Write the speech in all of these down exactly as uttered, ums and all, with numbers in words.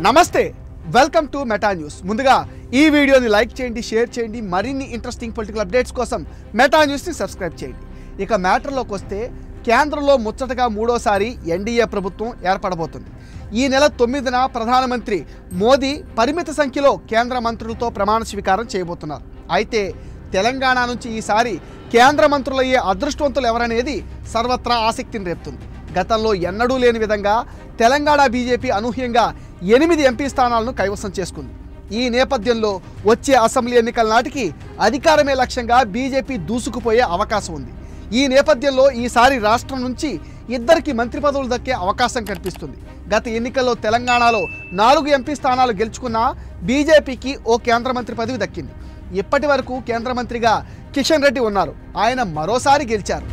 నమస్తే welcome to meta news. ముందుగా ఈ వీడియోని లైక్ చేయండి, షేర్ చేయండి. మరిన్ని ఇంట్రెస్టింగ్ పొలిటికల్ అప్డేట్స్ కోసం మెటా న్యూస్ని సబ్స్క్రైబ్ చేయండి. ఇక మ్యాటర్లోకి వస్తే, కేంద్రంలో ముచ్చటగా మూడోసారి ఎన్డీఏ ప్రభుత్వం ఏర్పడబోతుంది. ఈ నెల తొమ్మిదిన ప్రధానమంత్రి మోదీ పరిమిత సంఖ్యలో కేంద్ర మంత్రులతో ప్రమాణ స్వీకారం చేయబోతున్నారు. అయితే తెలంగాణ నుంచి ఈసారి కేంద్ర మంత్రులయ్యే అదృష్టవంతులు ఎవరనేది సర్వత్రా ఆసక్తిని రేపుతుంది. గతంలో ఎన్నడూ లేని విధంగా తెలంగాణ బీజేపీ అనూహ్యంగా ఎనిమిది ఎంపీ స్థానాలను కైవసం చేసుకుంది. ఈ నేపథ్యంలో వచ్చే అసెంబ్లీ ఎన్నికల నాటికి అధికారమే లక్ష్యంగా బీజేపీ దూసుకుపోయే అవకాశం ఉంది. ఈ నేపథ్యంలో ఈసారి రాష్ట్రం నుంచి ఇద్దరికి మంత్రి పదవులు దక్కే అవకాశం కనిపిస్తుంది. గత ఎన్నికల్లో తెలంగాణలో నాలుగు ఎంపీ స్థానాలు గెలుచుకున్న బీజేపీకి ఓ కేంద్ర మంత్రి పదవి దక్కింది. ఇప్పటి వరకు కేంద్ర మంత్రిగా కిషన్ రెడ్డి ఉన్నారు. ఆయన మరోసారి గెలిచారు.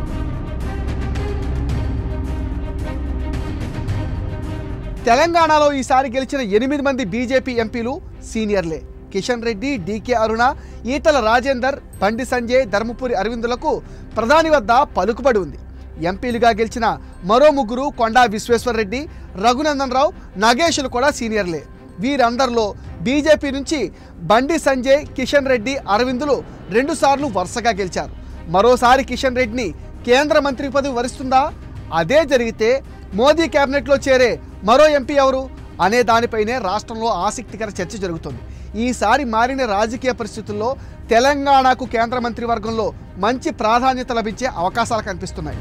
తెలంగాణలో ఈసారి గెలిచిన ఎనిమిది మంది బీజేపీ ఎంపీలు సీనియర్లే. కిషన్ రెడ్డి, డీకే అరుణ, ఈటల రాజేందర్, బండి సంజయ్, ధర్మపురి అరవిందులకు ప్రధాని వద్ద పలుకుబడి ఉంది. ఎంపీలుగా గెలిచిన మరో ముగ్గురు కొండా విశ్వేశ్వరరెడ్డి, రఘునందన్ రావు, నగేష్లు కూడా సీనియర్లే. వీరందరిలో బీజేపీ నుంచి బండి సంజయ్, కిషన్ రెడ్డి, అరవిందులు రెండుసార్లు వరుసగా గెలిచారు. మరోసారి కిషన్ రెడ్డిని కేంద్ర మంత్రి పదవి వరిస్తుందా? అదే జరిగితే మోదీ కేబినెట్లో చేరే మరో ఎంపీ ఎవరు అనే దానిపైనే రాష్ట్రంలో ఆసక్తికర చర్చ జరుగుతుంది. ఈసారి మారిన రాజకీయ పరిస్థితుల్లో తెలంగాణకు కేంద్ర మంత్రివర్గంలో మంచి ప్రాధాన్యత లభించే అవకాశాలు కనిపిస్తున్నాయి.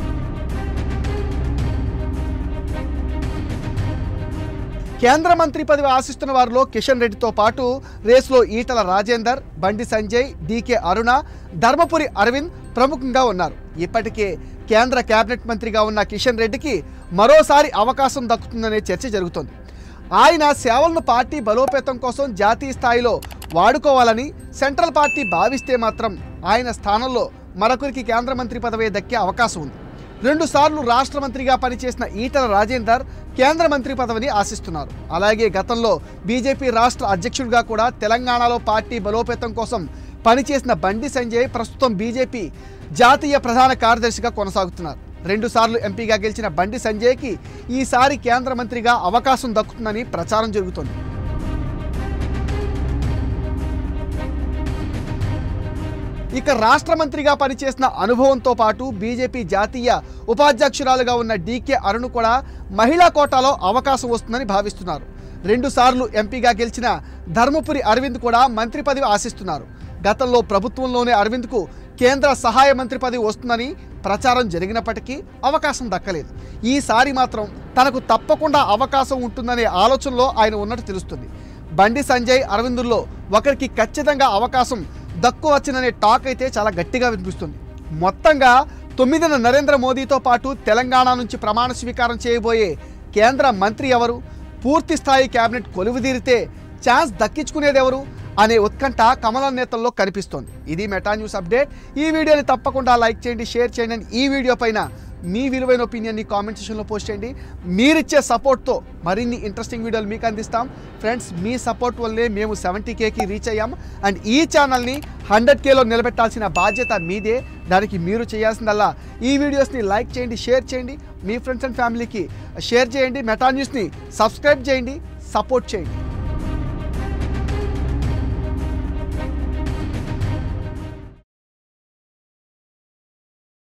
కేంద్ర మంత్రి పదవి ఆశిస్తున్న వారిలో కిషన్ రెడ్డితో పాటు రేసులో ఈటల రాజేందర్, బండి సంజయ్, డీకే అరుణ, ధర్మపురి అరవింద్ ప్రముఖంగా ఉన్నారు. ఇప్పటికే కేంద్ర కేబినెట్ మంత్రిగా ఉన్న కిషన్ రెడ్డికి మరోసారి అవకాశం దక్కుతుందనే చర్చ జరుగుతోంది. ఆయన సేవలను పార్టీ బలోపేతం కోసం జాతీయ స్థాయిలో వాడుకోవాలని సెంట్రల్ పార్టీ భావిస్తే మాత్రం ఆయన స్థానంలో మరొకరికి కేంద్ర మంత్రి పదవి దక్కే అవకాశం ఉంది. రెండుసార్లు రాష్ట్ర మంత్రిగా పనిచేసిన ఈటల రాజేందర్ కేంద్ర మంత్రి పదవిని ఆశిస్తున్నారు. అలాగే గతంలో బీజేపీ రాష్ట్ర అధ్యక్షుడిగా కూడా తెలంగాణలో పార్టీ బలోపేతం కోసం పనిచేసిన బండి సంజయ్ ప్రస్తుతం బీజేపీ జాతీయ ప్రధాన కార్యదర్శిగా కొనసాగుతున్నారు. రెండుసార్లు ఎంపీగా గెలిచిన బండి సంజయ్కి ఈసారి కేంద్ర మంత్రిగా అవకాశం దక్కుతుందని ప్రచారం జరుగుతోంది. ఇక రాష్ట్ర మంత్రిగా పనిచేసిన అనుభవంతో పాటు బీజేపీ జాతీయ ఉపాధ్యక్షురాలుగా ఉన్న డీకే అరుణ్ కూడా మహిళా కోటాలో అవకాశం వస్తుందని భావిస్తున్నారు. రెండుసార్లు ఎంపీగా గెలిచిన ధర్మపురి అరవింద్ కూడా మంత్రి పదవి ఆశిస్తున్నారు. గతంలో ప్రభుత్వంలోనే అరవింద్కు కేంద్ర సహాయ మంత్రి పదవి వస్తుందని ప్రచారం జరిగినప్పటికీ అవకాశం దక్కలేదు. ఈసారి మాత్రం తనకు తప్పకుండా అవకాశం ఉంటుందనే ఆలోచనలో ఆయన ఉన్నట్టు తెలుస్తుంది. బండి సంజయ్, అరవిందుల్లో ఒకరికి ఖచ్చితంగా అవకాశం దక్కువచ్చుననే టాక్ అయితే చాలా గట్టిగా వినిపిస్తుంది. మొత్తంగా తొమ్మిదిన నరేంద్ర మోదీతో పాటు తెలంగాణ నుంచి ప్రమాణ స్వీకారం చేయబోయే కేంద్ర మంత్రి ఎవరు, పూర్తి స్థాయి కేబినెట్ కొలువుదీరితే ఛాన్స్ దక్కించుకునేది ఎవరు అనే ఉత్కంఠ కమలం నేతల్లో కనిపిస్తోంది. ఇది మెటా న్యూస్ అప్డేట్. ఈ వీడియోని తప్పకుండా లైక్ చేయండి, షేర్ చేయండి. ఈ వీడియో పైన మీ విలువైన ఒపీనియన్ని కామెంట్ సెక్షన్లో పోస్ట్ చేయండి. మీరిచ్చే సపోర్ట్తో మరిన్ని ఇంట్రెస్టింగ్ వీడియోలు మీకు అందిస్తాం. ఫ్రెండ్స్, మీ సపోర్ట్ వల్లే మేము సెవెంటీ కేకి రీచ్ అయ్యాం. అండ్ ఈ ఛానల్ని హండ్రెడ్ కేలో నిలబెట్టాల్సిన బాధ్యత మీదే. దానికి మీరు చేయాల్సిందల్లా ఈ వీడియోస్ని లైక్ చేయండి, షేర్ చేయండి, మీ ఫ్రెండ్స్ అండ్ ఫ్యామిలీకి షేర్ చేయండి. మెటా న్యూస్ని సబ్స్క్రైబ్ చేయండి, సపోర్ట్ చేయండి.